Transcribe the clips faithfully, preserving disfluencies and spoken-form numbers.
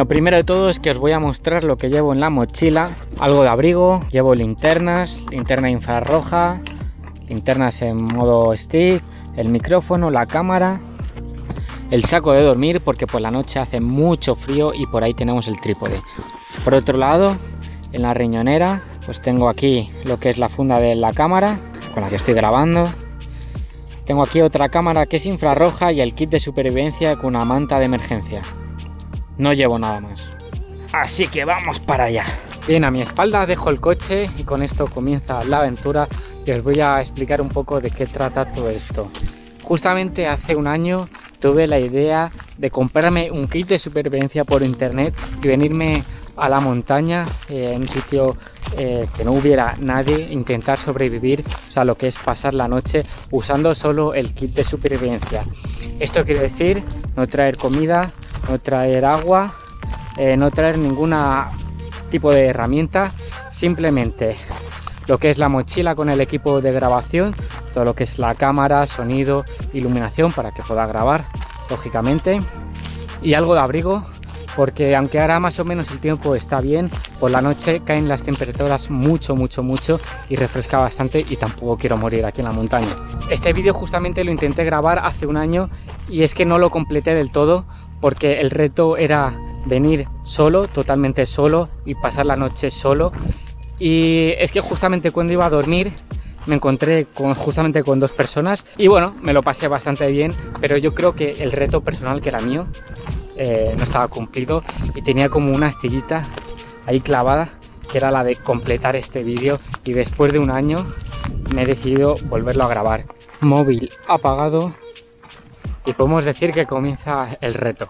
Lo primero de todo es que os voy a mostrar lo que llevo en la mochila. Algo de abrigo, llevo linternas, linterna infrarroja, linternas en modo stick, el micrófono, la cámara, el saco de dormir porque por la noche hace mucho frío y por ahí tenemos el trípode. Por otro lado, en la riñonera pues tengo aquí lo que es la funda de la cámara con la que estoy grabando. Tengo aquí otra cámara que es infrarroja y el kit de supervivencia con una manta de emergencia. No llevo nada más. Así que vamos para allá. Bien, a mi espalda dejo el coche y con esto comienza la aventura y os voy a explicar un poco de qué trata todo esto. Justamente hace un año tuve la idea de comprarme un kit de supervivencia por internet y venirme a la montaña, eh, en un sitio eh, que no hubiera nadie, intentar sobrevivir, o sea, lo que es pasar la noche usando solo el kit de supervivencia. Esto quiere decir no traer comida, no traer agua, eh, no traer ningún tipo de herramienta, simplemente lo que es la mochila con el equipo de grabación, todo lo que es la cámara, sonido, iluminación para que pueda grabar, lógicamente, y algo de abrigo, porque aunque ahora más o menos el tiempo está bien, por la noche caen las temperaturas mucho, mucho, mucho y refresca bastante y tampoco quiero morir aquí en la montaña. Este vídeo justamente lo intenté grabar hace un año y es que no lo completé del todo porque el reto era venir solo, totalmente solo y pasar la noche solo. Y es que justamente cuando iba a dormir me encontré con, justamente con dos personas y bueno, me lo pasé bastante bien, pero yo creo que el reto personal que era mío eh, no estaba cumplido y tenía como una astillita ahí clavada que era la de completar este vídeo y después de un año me he decidido volverlo a grabar. Móvil apagado y podemos decir que comienza el reto.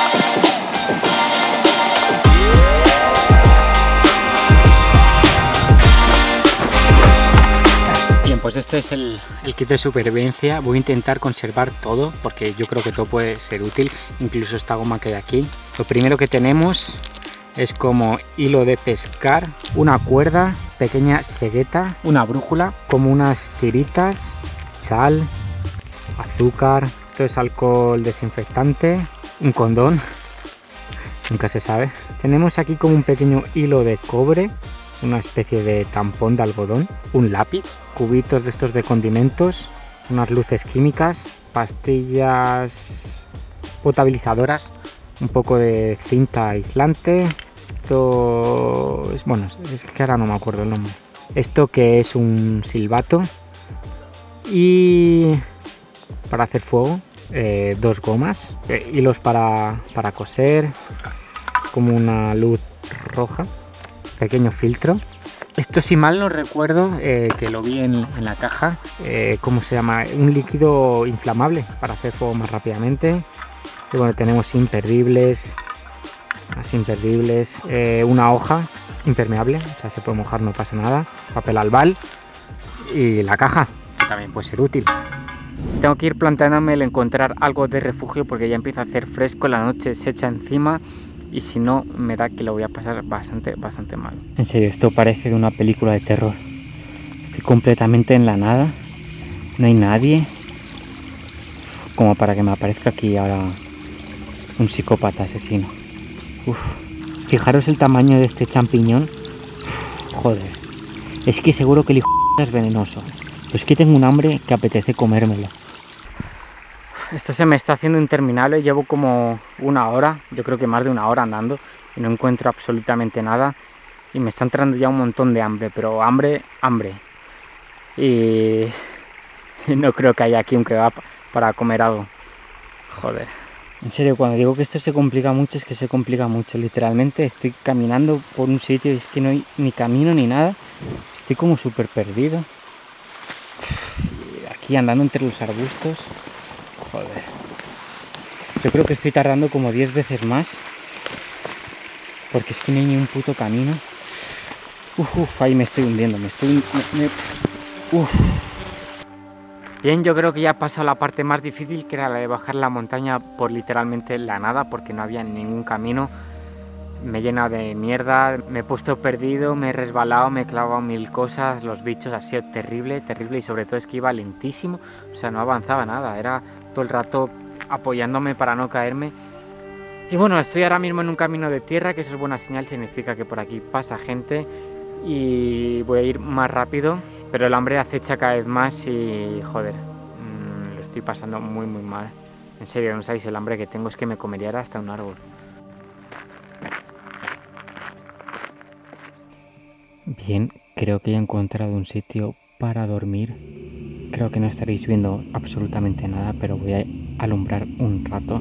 Bien, pues este es el, el kit de supervivencia. Voy a intentar conservar todo porque yo creo que todo puede ser útil, incluso esta goma que hay aquí. Lo primero que tenemos es como hilo de pescar, una cuerda, pequeña segueta, una brújula, como unas tiritas, sal, azúcar, esto es alcohol desinfectante, un condón, nunca se sabe. Tenemos aquí como un pequeño hilo de cobre, una especie de tampón de algodón, un lápiz, cubitos de estos de condimentos, unas luces químicas, pastillas potabilizadoras, un poco de cinta aislante. Esto es, bueno, es que ahora no me acuerdo el nombre. Esto que es un silbato y para hacer fuego, eh, dos gomas, eh, hilos para, para coser, como una luz roja, pequeño filtro. Esto, si mal no recuerdo, eh, que lo vi en, en la caja, eh, ¿cómo se llama? Un líquido inflamable para hacer fuego más rápidamente. Y bueno, tenemos imperdibles, más imperdibles, eh, una hoja impermeable, o sea, se puede mojar, no pasa nada, papel albal y la caja, que también puede ser útil. Tengo que ir planteándome el encontrar algo de refugio porque ya empieza a hacer fresco, la noche se echa encima y si no me da que lo voy a pasar bastante, bastante mal. En serio, esto parece de una película de terror. Estoy completamente en la nada, no hay nadie, como para que me aparezca aquí ahora un psicópata asesino. Uf, fijaros el tamaño de este champiñón. Uf, joder, es que seguro que el hijo es venenoso. Pues que tengo un hambre que apetece comérmelo. Esto se me está haciendo interminable, llevo como una hora, yo creo que más de una hora andando y no encuentro absolutamente nada y me está entrando ya un montón de hambre, pero hambre, hambre. Y no creo que haya aquí un kebab para comer algo. Joder. En serio, cuando digo que esto se complica mucho, es que se complica mucho. Literalmente estoy caminando por un sitio y es que no hay ni camino ni nada. Estoy como súper perdido. Aquí andando entre los arbustos. Joder. Yo creo que estoy tardando como diez veces más. Porque es que no hay ni un puto camino. Uf, uf, ahí me estoy hundiendo. Me estoy... Me, me, uf. Bien, yo creo que ya he pasado la parte más difícil, que era la de bajar la montaña por literalmente la nada, porque no había ningún camino. Me he llenado de mierda, me he puesto perdido, me he resbalado, me he clavado mil cosas, los bichos, ha sido terrible, terrible y sobre todo es que iba lentísimo, o sea, no avanzaba nada, era todo el rato apoyándome para no caerme Y bueno, estoy ahora mismo en un camino de tierra, que eso es buena señal, significa que por aquí pasa gente y voy a ir más rápido, pero el hambre acecha cada vez más y joder, mmm, lo estoy pasando muy muy mal. En serio, no sabéis el hambre que tengo, es que me comería hasta un árbol. Bien, creo que he encontrado un sitio para dormir. Creo que no estaréis viendo absolutamente nada, pero voy a alumbrar un rato.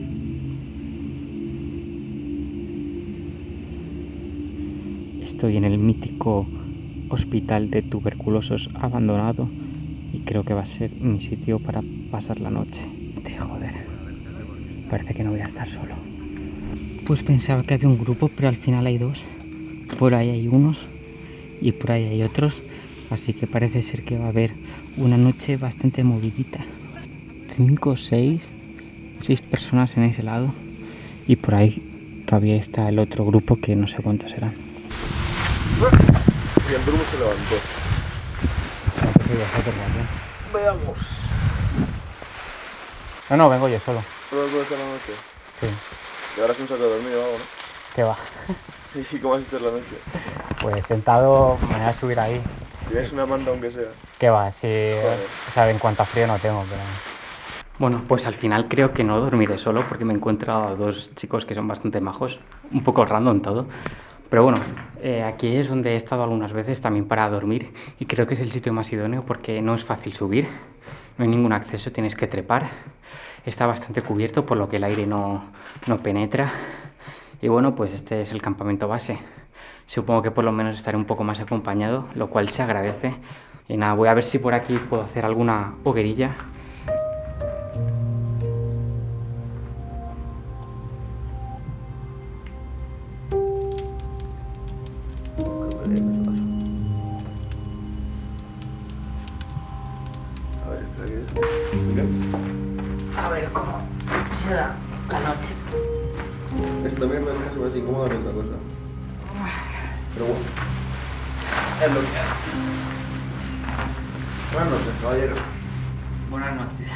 Estoy en el mítico hospital de tuberculosos abandonado y creo que va a ser mi sitio para pasar la noche. Joder, parece que no voy a estar solo. Pues pensaba que había un grupo, pero al final hay dos. Por ahí hay unos y por ahí hay otros, así que parece ser que va a haber una noche bastante movidita. Cinco, seis, seis personas en ese lado y por ahí todavía está el otro grupo que no sé cuántos serán. Y el drumo se levantó. Veamos. No, no, vengo yo solo. ¿Solo puede estar la noche? Sí. Y ahora es un saco de dormir o algo, ¿no? ¿Qué va? ¿Y cómo has hecho la noche? Pues sentado, me voy a subir ahí. ¿Tienes una manta aunque sea? ¿Qué va? Sí, o sea, en cuanto a frío no tengo, pero... Bueno, pues al final creo que no dormiré solo porque me encuentro a dos chicos que son bastante majos. Un poco random todo. Pero bueno, eh, aquí es donde he estado algunas veces también para dormir y creo que es el sitio más idóneo porque no es fácil subir, no hay ningún acceso, tienes que trepar, está bastante cubierto por lo que el aire no, no penetra y bueno, pues este es el campamento base. Supongo que por lo menos estaré un poco más acompañado, lo cual se agradece. Y nada, voy a ver si por aquí puedo hacer alguna hoguerilla. A ver cómo será la noche. Esta mierda es casi más incómoda que otra cosa. Pero bueno, es lo que hay. Buenas noches, caballero. Buenas noches.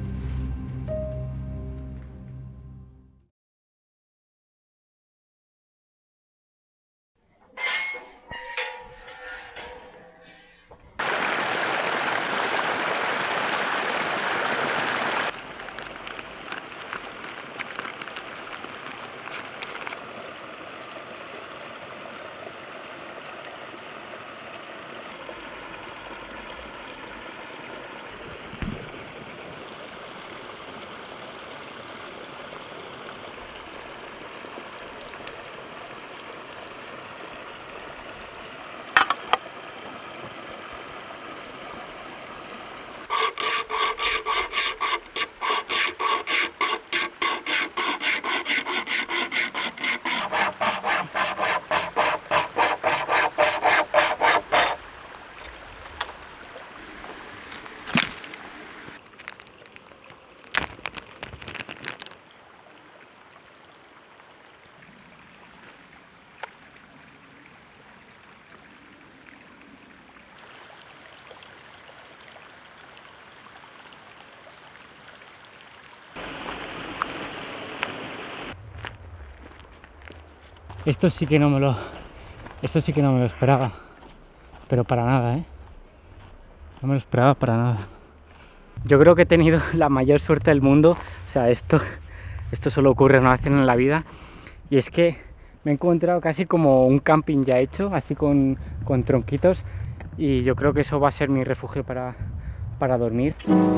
Esto sí que no me lo... Esto sí que no me lo esperaba. Pero para nada, ¿eh? No me lo esperaba para nada. Yo creo que he tenido la mayor suerte del mundo. O sea, esto, esto solo ocurre una vez en la vida. Y es que me he encontrado casi como un camping ya hecho, así con, con tronquitos. Y yo creo que eso va a ser mi refugio para, para dormir.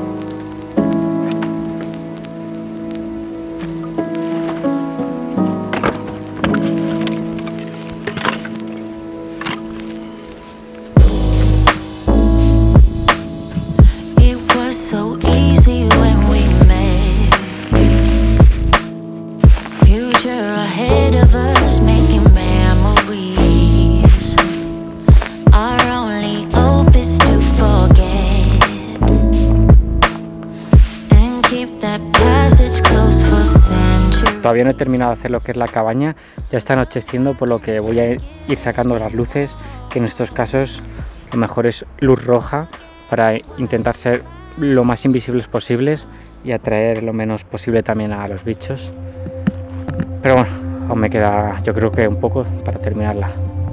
Todavía no he terminado de hacer lo que es la cabaña, ya está anocheciendo, por lo que voy a ir sacando las luces, que en estos casos lo mejor es luz roja para intentar ser lo más invisibles posibles y atraer lo menos posible también a los bichos. Pero bueno, aún me queda, yo creo que un poco para terminarla.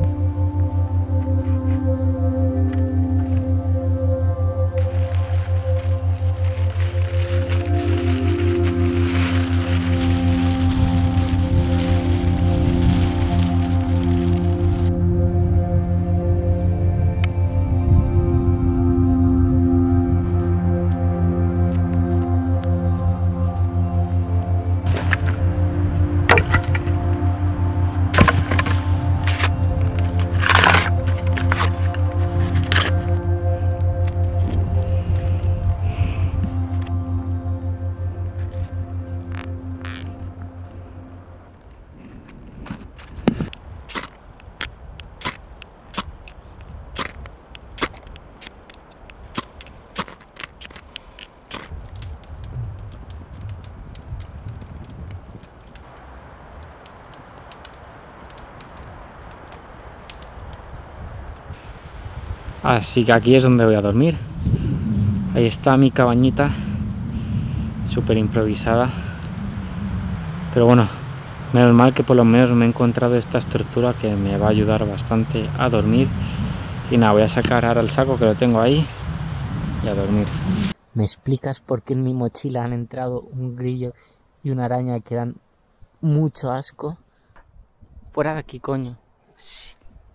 Así que aquí es donde voy a dormir. Ahí está mi cabañita, súper improvisada. Pero bueno, menos mal que por lo menos me he encontrado esta estructura que me va a ayudar bastante a dormir. Y nada, voy a sacar ahora el saco que lo tengo ahí y a dormir. ¿Me explicas por qué en mi mochila han entrado un grillo y una araña que dan mucho asco? Fuera de aquí, coño. Sí.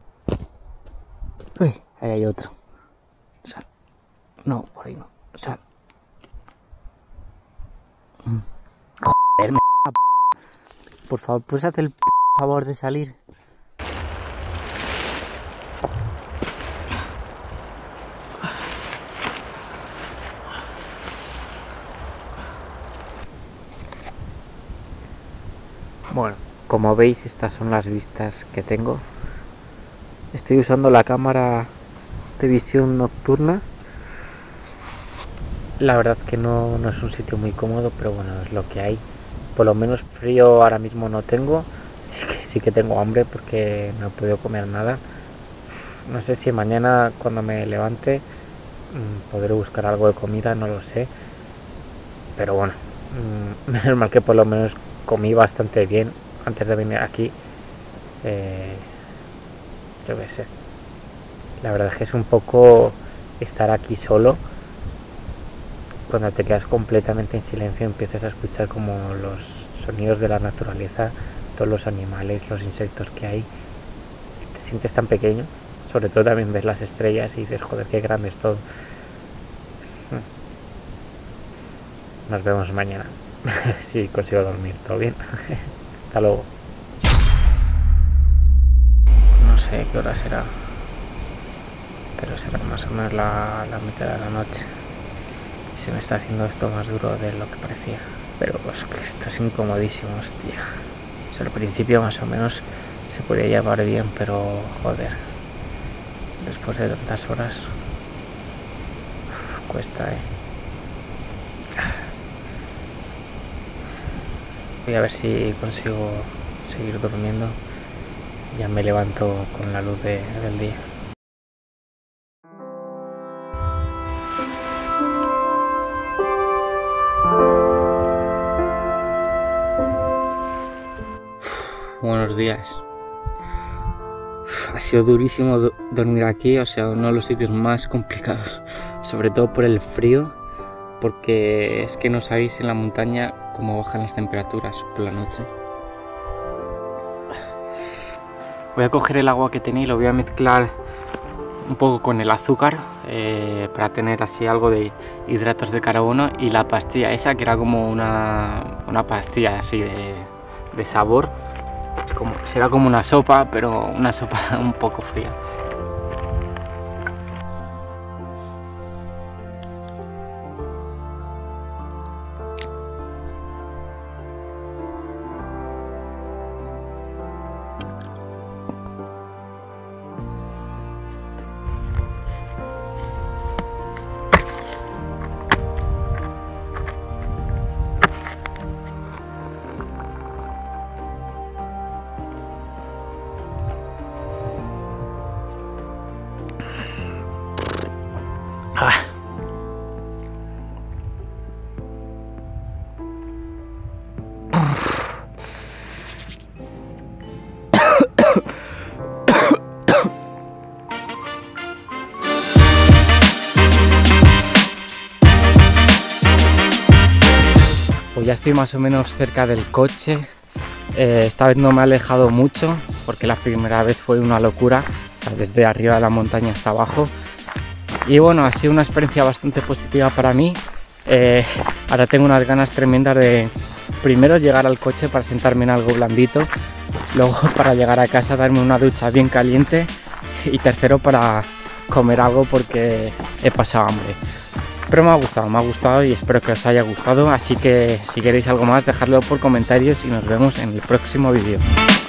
Uy, ahí hay otro. Sal. No, por ahí no. Sal. Joder, me... Por favor, ¿puedes hacer el favor de salir? Bueno, como veis, estas son las vistas que tengo. Estoy usando la cámara de visión nocturna. La verdad que no, no es un sitio muy cómodo, pero bueno, es lo que hay. Por lo menos frío ahora mismo no tengo. Sí que, sí que tengo hambre porque no he podido comer nada. No sé si mañana cuando me levante mmm, podré buscar algo de comida, no lo sé. Pero bueno, mmm, menos mal que por lo menos comí bastante bien antes de venir aquí. Eh, yo qué sé. La verdad es que es un poco estar aquí solo. Cuando te quedas completamente en silencio empiezas a escuchar como los sonidos de la naturaleza, todos los animales, los insectos que hay. Te sientes tan pequeño, sobre todo también ves las estrellas y dices, joder, qué grande es todo. Nos vemos mañana, si consigo dormir, ¿todo bien? Hasta luego. No sé qué hora será, pero será más o menos la, la mitad de la noche. Se me está haciendo esto más duro de lo que parecía, pero pues esto es incomodísimo, hostia. O sea, al principio más o menos se podía llevar bien, pero joder, después de tantas horas uf, cuesta, eh. Voy a ver si consigo seguir durmiendo. Ya me levanto con la luz de, del día. Buenos días. Ha sido durísimo do dormir aquí, o sea, uno de los sitios más complicados, sobre todo por el frío, porque es que no sabéis en la montaña cómo bajan las temperaturas por la noche. Voy a coger el agua que tenía y lo voy a mezclar un poco con el azúcar eh, para tener así algo de hidratos de carbono, y la pastilla esa que era como una, una pastilla así de, de sabor. Es como, será como una sopa, pero una sopa un poco fría. ya estoy más o menos cerca del coche. Eh, esta vez no me he alejado mucho porque la primera vez fue una locura, o sea, desde arriba de la montaña hasta abajo. Y bueno, ha sido una experiencia bastante positiva para mí. Eh, ahora tengo unas ganas tremendas de primero llegar al coche para sentarme en algo blandito, luego para llegar a casa darme una ducha bien caliente y tercero para comer algo porque he pasado hambre. Pero me ha gustado, me ha gustado y espero que os haya gustado, así que si queréis algo más dejadlo por comentarios y nos vemos en el próximo vídeo.